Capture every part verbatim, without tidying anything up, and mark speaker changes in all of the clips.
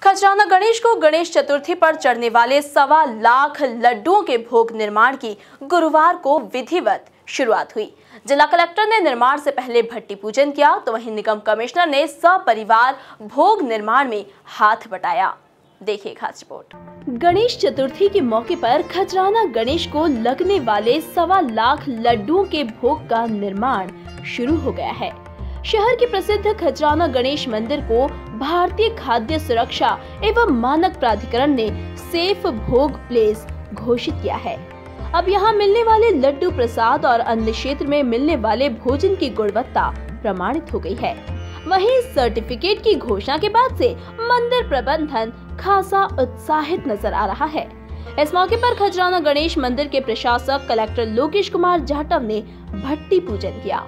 Speaker 1: खजराना गणेश को गणेश चतुर्थी पर चढ़ने वाले सवा लाख लड्डुओं के भोग निर्माण की गुरुवार को विधिवत शुरुआत हुई। जिला कलेक्टर ने निर्माण से पहले भट्टी पूजन किया, तो वहीं निगम कमिश्नर ने सपरिवार भोग निर्माण में हाथ बटाया। देखिए खास रिपोर्ट। गणेश चतुर्थी के मौके पर खजराना गणेश को लगने वाले सवा लाख लड्डुओं के भोग का निर्माण शुरू हो गया है। शहर के प्रसिद्ध खजराना गणेश मंदिर को भारतीय खाद्य सुरक्षा एवं मानक प्राधिकरण ने सेफ भोग प्लेस घोषित किया है। अब यहाँ मिलने वाले लड्डू प्रसाद और अन्य क्षेत्र में मिलने वाले भोजन की गुणवत्ता प्रमाणित हो गई है। वहीं सर्टिफिकेट की घोषणा के बाद से मंदिर प्रबंधन खासा उत्साहित नजर आ रहा है। इस मौके पर खजराना गणेश मंदिर के प्रशासक कलेक्टर लोकेश कुमार जाटव ने भट्टी पूजन किया।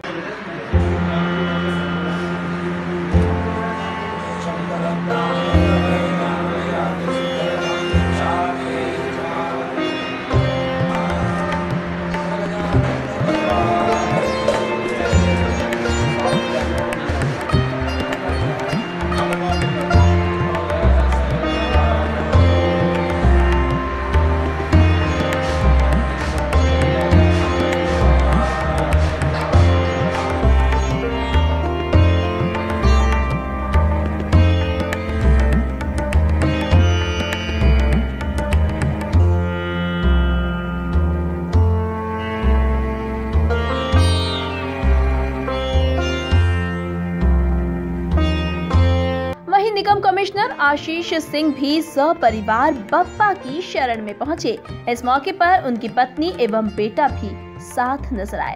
Speaker 1: निगम कमिश्नर आशीष सिंह भी सपरिवार बप्पा की शरण में पहुंचे। इस मौके पर उनकी पत्नी एवं बेटा भी साथ नजर आए।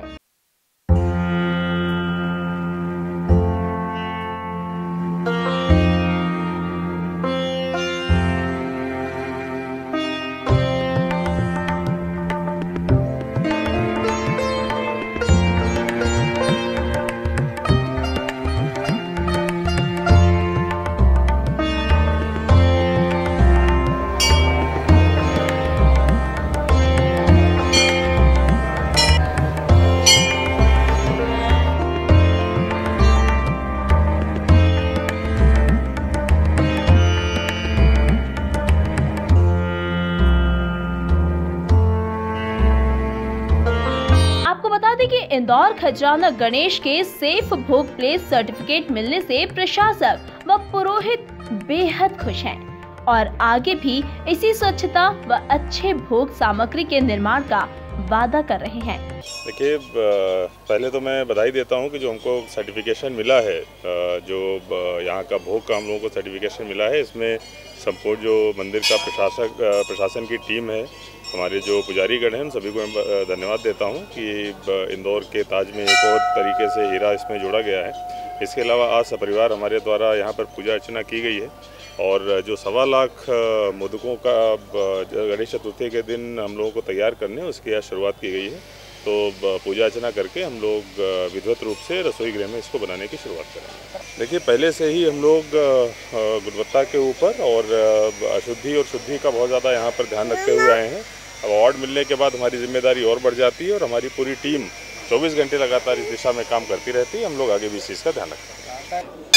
Speaker 1: कि इंदौर खजराना गणेश के सेफ भोग प्लेस सर्टिफिकेट मिलने से प्रशासक व पुरोहित बेहद खुश हैं और आगे भी इसी स्वच्छता व अच्छे भोग सामग्री के निर्माण का वादा कर रहे हैं।
Speaker 2: देखिए, पहले तो मैं बधाई देता हूं कि जो हमको सर्टिफिकेशन मिला है, जो यहाँ का भोग का हम लोगों को सर्टिफिकेशन मिला है, इसमें संपूर्ण जो मंदिर का प्रशासक प्रशासन की टीम है, हमारे जो पुजारीगण हैं, सभी को मैं धन्यवाद देता हूं कि इंदौर के ताज में एक और तरीके से हीरा इसमें जोड़ा गया है। इसके अलावा आज सपरिवार हमारे द्वारा यहाँ पर पूजा अर्चना की गई है और जो सवा लाख मोदकों का गणेश चतुर्थी के दिन हम लोगों को तैयार करने उसकी आज शुरुआत की गई है। तो पूजा अर्चना करके हम लोग विधिवत रूप से रसोई गृह में इसको बनाने की शुरुआत करेंगे। देखिए, पहले से ही हम लोग गुणवत्ता के ऊपर और अशुद्धि और शुद्धि का बहुत ज़्यादा यहाँ पर ध्यान रखते हुए आए हैं। अब अवार्ड मिलने के बाद हमारी जिम्मेदारी और बढ़ जाती है और हमारी पूरी टीम चौबीस घंटे लगातार इस दिशा में काम करती रहती है। हम लोग आगे भी इस चीज़ का ध्यान रखते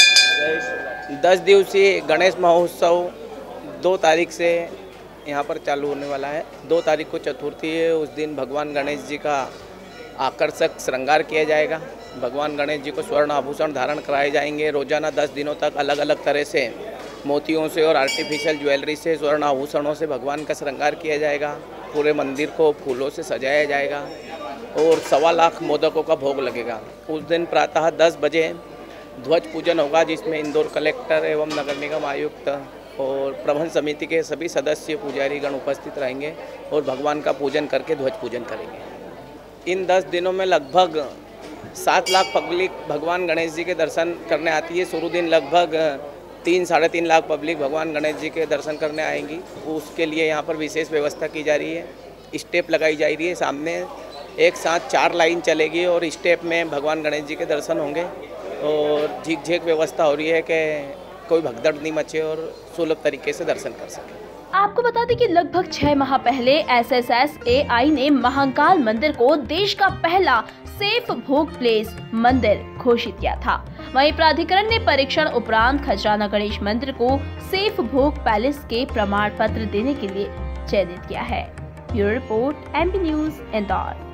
Speaker 2: हैं।
Speaker 3: दस दिवसीय गणेश महोत्सव दो तारीख से यहाँ पर चालू होने वाला है। दो तारीख को चतुर्थी है, उस दिन भगवान गणेश जी का आकर्षक श्रृंगार किया जाएगा। भगवान गणेश जी को स्वर्ण आभूषण धारण कराए जाएंगे। रोजाना दस दिनों तक अलग अलग तरह से मोतियों से और आर्टिफिशियल ज्वेलरी से, स्वर्ण आभूषणों से भगवान का श्रृंगार किया जाएगा। पूरे मंदिर को फूलों से सजाया जाएगा और सवा लाख मोदकों का भोग लगेगा। उस दिन प्रातः दस बजे ध्वज पूजन होगा, जिसमें इंदौर कलेक्टर एवं नगर निगम आयुक्त और प्रबंध समिति के सभी सदस्य पुजारीगण उपस्थित रहेंगे और भगवान का पूजन करके ध्वज पूजन करेंगे। इन दस दिनों में लगभग सात लाख पब्लिक भगवान गणेश जी के दर्शन करने आती है। शुरू दिन लगभग तीन साढ़े तीन लाख पब्लिक भगवान गणेश जी के दर्शन करने आएंगी। उसके लिए यहाँ पर विशेष व्यवस्था की जा रही है। स्टेप लगाई जा रही है, सामने एक साथ चार लाइन चलेगी और स्टेप में भगवान गणेश जी के दर्शन होंगे और झीक झेक व्यवस्था हो रही है कि कोई भगदड़ नहीं मचे और सुलभ तरीके से दर्शन कर सके।
Speaker 1: आपको बता दें कि लगभग छह माह पहले S S S A I ने महाकाल मंदिर को देश का पहला सेफ भोग प्लेस मंदिर घोषित किया था। वहीं प्राधिकरण ने परीक्षण उपरांत खजराना गणेश मंदिर को सेफ भोग पैलेस के प्रमाण पत्र देने के लिए चयनित किया है। Bureau report, MP news, Indore.